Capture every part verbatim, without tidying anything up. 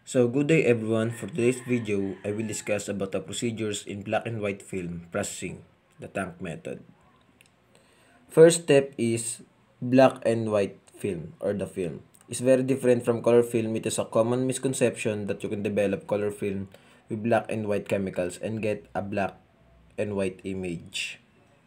So good day everyone. For today's video, I will discuss about the procedures in black and white film processing, the tank method. First step is black and white film or the film. It's very different from color film. It is a common misconception that you can develop color film with black and white chemicals and get a black and white image.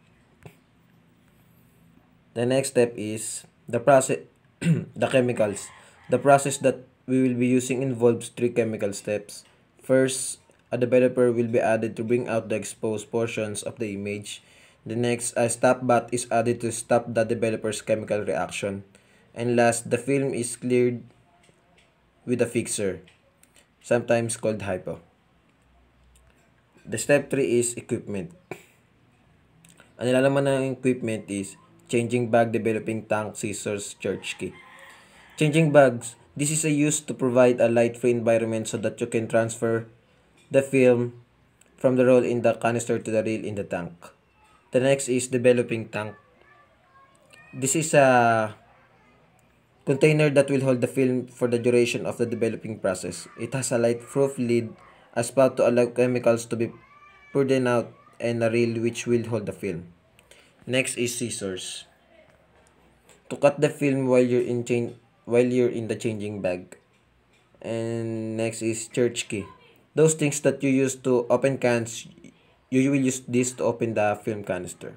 The next step is the process, the chemicals. The process that we will be using involves three chemical steps. First, a developer will be added to bring out the exposed portions of the image. The next, a stop bath is added to stop the developer's chemical reaction. And last, the film is cleared with a fixer, sometimes called hypo. The step three is equipment. Ang nilalaman ng equipment is changing bag, developing tank, scissors, church key. Changing bags. This is a use to provide a light-free environment so that you can transfer the film from the roll in the canister to the reel in the tank. The next is developing tank. This is a container that will hold the film for the duration of the developing process. It has a light-proof lid, a spout to allow chemicals to be poured in out, and a reel which will hold the film. Next is scissors. To cut the film while you're in chain while you're in the changing bag. And next is church key. Those things that you use to open cans, you will use this to open the film canister.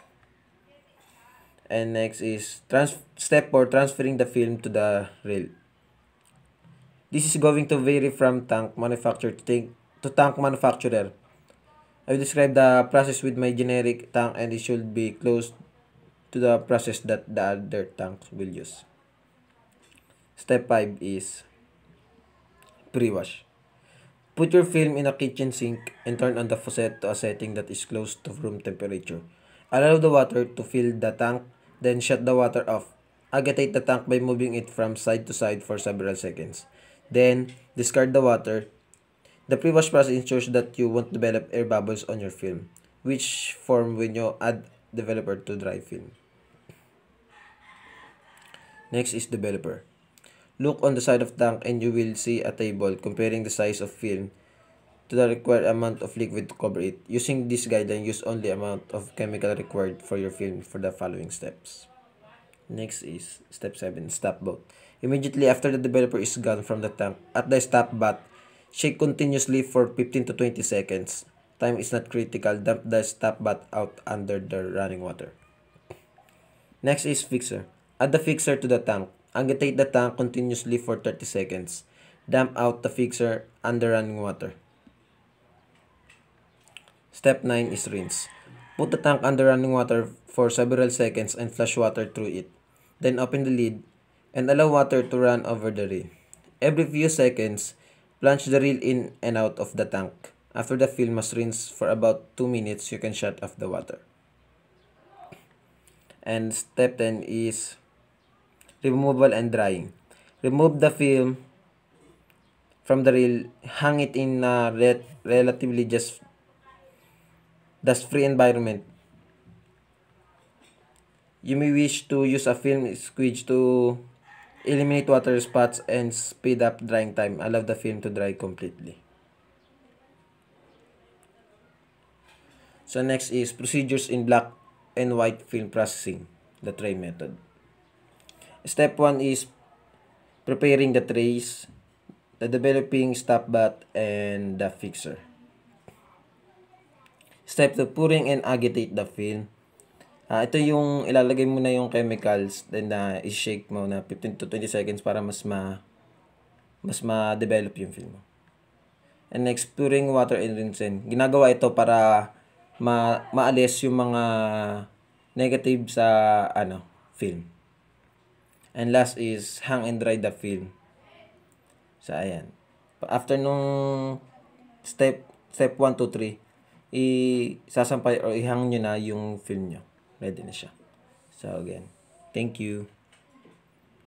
And next is trans step four, transferring the film to the reel. This is going to vary from tank manufacturer to tank, to tank manufacturer. I will describe the process with my generic tank and it should be close to the process that the other tanks will use. Step five is pre-wash. Put your film in a kitchen sink and turn on the faucet to a setting that is close to room temperature. Allow the water to fill the tank, then shut the water off. Agitate the tank by moving it from side to side for several seconds. Then, discard the water. The pre-wash process ensures that you won't develop air bubbles on your film, which form when you add developer to dry film. Next is developer. Look on the side of tank and you will see a table comparing the size of film to the required amount of liquid to cover it. Using this guideline, use only amount of chemical required for your film for the following steps. Next is step seven, stop bath. Immediately after the developer is gone from the tank, at the stop bath, shake continuously for fifteen to twenty seconds. Time is not critical. Dump the stop bath out under the running water. Next is fixer. Add the fixer to the tank. Agitate the tank continuously for thirty seconds. Dump out the fixer under running water. Step nine is rinse. Put the tank under running water for several seconds and flush water through it. Then open the lid and allow water to run over the reel. Every few seconds, plunge the reel in and out of the tank. After the film has rinsed for about two minutes, you can shut off the water. And step ten is removal and drying. Remove the film from the reel, hang it in a re relatively just dust-free environment. You may wish to use a film squeege to eliminate water spots and speed up drying time. Allow the film to dry completely. So next is procedures in black and white film processing, the tray method. Step one is preparing the trays, the developing stop bath, and the fixer. Step two, pouring and agitate the film. Uh, ito yung ilalagay mo na yung chemicals, then na uh, i-shake mo na fifteen to twenty seconds para mas ma mas ma-develop yung film mo. And next, pouring water and rinsing. Ginagawa ito para ma maalis yung mga negative sa ano, film. And last is hang and dry the film. So ayan. After nung step step one to three, i-sasampay or ihang nyo na yung film nyo. Ready na siya. So again, thank you.